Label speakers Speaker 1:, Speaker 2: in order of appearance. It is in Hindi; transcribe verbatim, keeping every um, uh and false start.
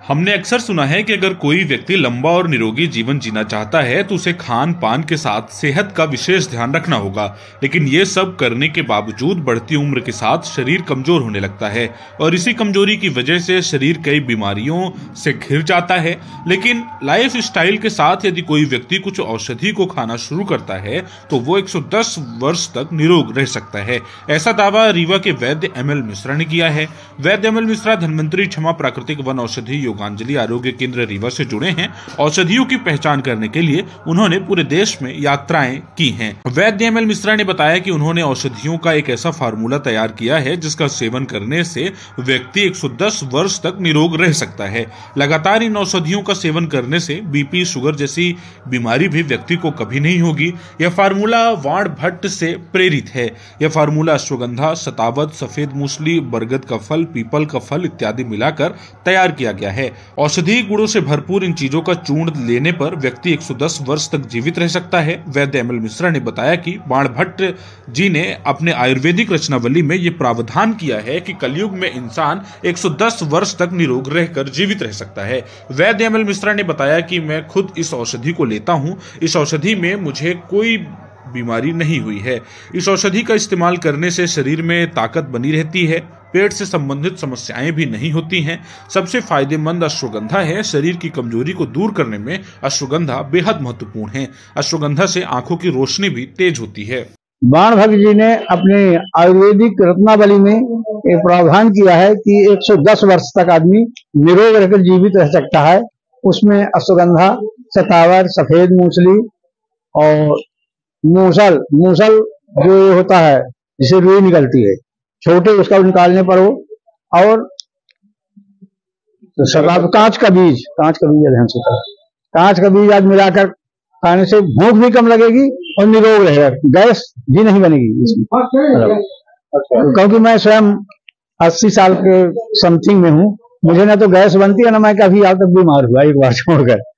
Speaker 1: हमने अक्सर सुना है कि अगर कोई व्यक्ति लंबा और निरोगी जीवन जीना चाहता है तो उसे खान पान के साथ सेहत का विशेष ध्यान रखना होगा। लेकिन ये सब करने के बावजूद बढ़ती उम्र के साथ शरीर कमजोर होने लगता है और इसी कमजोरी की वजह से शरीर कई बीमारियों से घिर जाता है। लेकिन लाइफ स्टाइल के साथ यदि कोई व्यक्ति कुछ औषधि को खाना शुरू करता है तो वो एक सौ दस वर्ष तक निरोग रह सकता है। ऐसा दावा रीवा के वैद्य एम एल मिश्रा ने किया है। वैद्य एम एल मिश्रा धन्वंतरी क्षमा प्राकृतिक वन औषधि योगांजलि आरोग्य केंद्र रीवा से जुड़े हैं। औषधियों की पहचान करने के लिए उन्होंने पूरे देश में यात्राएं की हैं। वैद्य एम एल मिश्रा ने बताया कि उन्होंने औषधियों का एक ऐसा फार्मूला तैयार किया है जिसका सेवन करने से व्यक्ति एक सौ दस वर्ष तक निरोग रह सकता है। लगातार इन औषधियों का सेवन करने से बीपी, शुगर जैसी बीमारी भी व्यक्ति को कभी नहीं होगी। यह फार्मूला वाण भट्ट से प्रेरित है। यह फार्मूला अश्वगंधा, शतावत, सफेद मूसली, बरगद का फल, पीपल का फल इत्यादि मिलाकर तैयार किया गया है। औषधीय गुणों से भरपूर इन चीजों का चूर्ण लेने पर व्यक्ति एक सौ दस वर्ष तक जीवित रह सकता है। वैद्य एम एल मिश्रा ने बताया कि वाण भट्ट जी ने अपने आयुर्वेदिक रचनावली में यह प्रावधान किया है कि कलयुग में इंसान एक सौ दस वर्ष तक निरोग रहकर जीवित रह सकता है। वैद्य एम एल मिश्रा ने बताया कि मैं खुद इस औषधि को लेता हूं। इस औषधि में मुझे कोई बीमारी नहीं हुई है। इस औषधि का इस्तेमाल करने से शरीर में ताकत बनी रहती है, पेट से संबंधित समस्याएं भी नहीं होती हैं। सबसे फायदेमंद अश्वगंधा है। शरीर की कमजोरी को दूर करने में अश्वगंधा बेहद महत्वपूर्ण है। अश्वगंधा से आंखों की रोशनी भी तेज होती है।
Speaker 2: वाण भट्ट जी ने अपने आयुर्वेदिक रत्नावली में एक प्रावधान किया है कि एक सौ दस वर्ष तक आदमी निरोग रहकर जीवित रह सकता है। उसमें अश्वगंधा, शतावर, सफेद मूसली और मूसल मूसल जो होता है जिसे रुई निकलती है, छोटे उसका निकालने पर हो, और शराब, कांच का बीज कांच का बीज ध्यान से कांच का बीज आज मिलाकर खाने से भूख भी कम लगेगी और निरोग रहेगा। गैस भी नहीं बनेगी इसमें। क्योंकि मैं स्वयं अस्सी साल के समथिंग में हूँ, मुझे ना तो गैस बनती है ना मैं कभी आज तक बीमार हुआ एक बार छोड़कर।